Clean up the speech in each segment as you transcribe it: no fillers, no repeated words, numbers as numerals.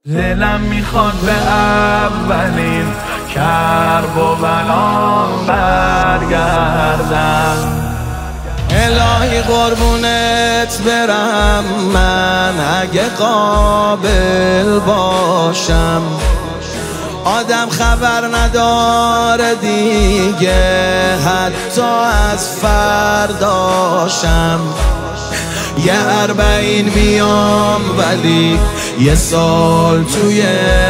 دلم میخواد به اولین کرب و بلام برگردم. الهی قربونت برم من اگه قابل باشم. آدم خبر نداره دیگه حتی از فرداشم. یه 40 بیام ولی یه سال توی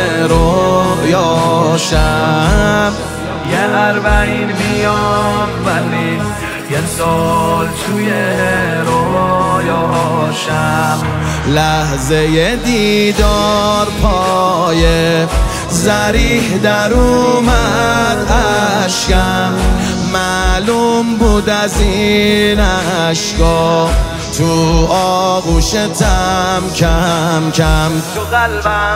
رویاشم. یه 40 بیام ولی یه سال توی رویاشم. لحظه دیدار پای زریح در اومد اشکم. معلوم بود از این اشکا تو آغوشتم کم کم. تو قلبم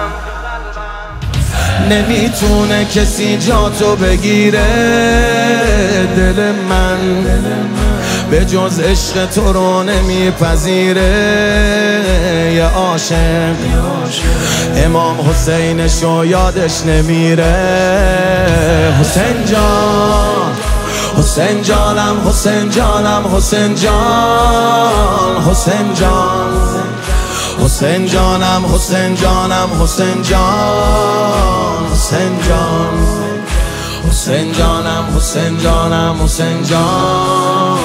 نمیتونه کسی جاتو بگیره. دل من به جز عشق تو رو نمیپذیره. یه عاشق امام حسینشو یادش نمیره. حسین جان حسین جانم حسین جانم حسین جان حسین جان حسین جانم حسین جانم حسین جان حسین جان حسین جانم حسین جانم حسین جان.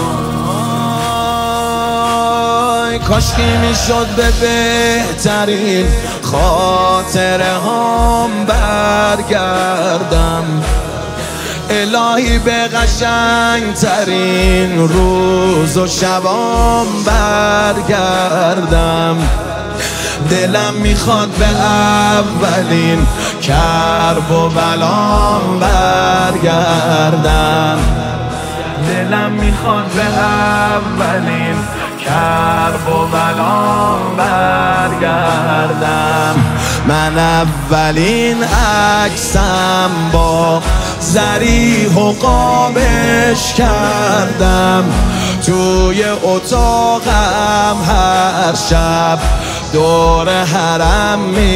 کاشکی میشد به بهترین خاطره هم برگردم. الهی به قشنگ ترین روز و شبام برگردم. دلم میخواد به اولین کرب و بلام برگردم. دلم میخواد به اولین کرب و بلام برگردم. من اولین عکسم با زریح و قابش کردم. توی اتاقم هر شب دور حرم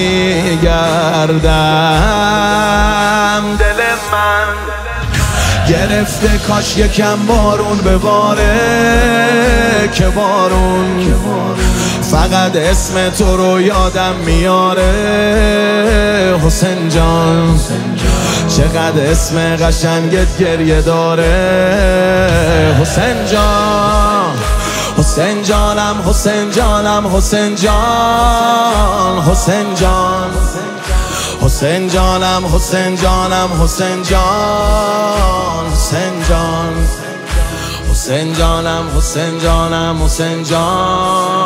میگردم. دل من گرفته کاش یکم بارون بباره که بارون فقط اسم تو رو یادم میاره. حسین جان چقدر اسم قشنگت گریه داره. حسین جان حسین جانم حسین جانم حسین جان حسین جان حسین جانم حسین جانم حسین جان حسین جان حسین جانم حسین جانم حسین جان.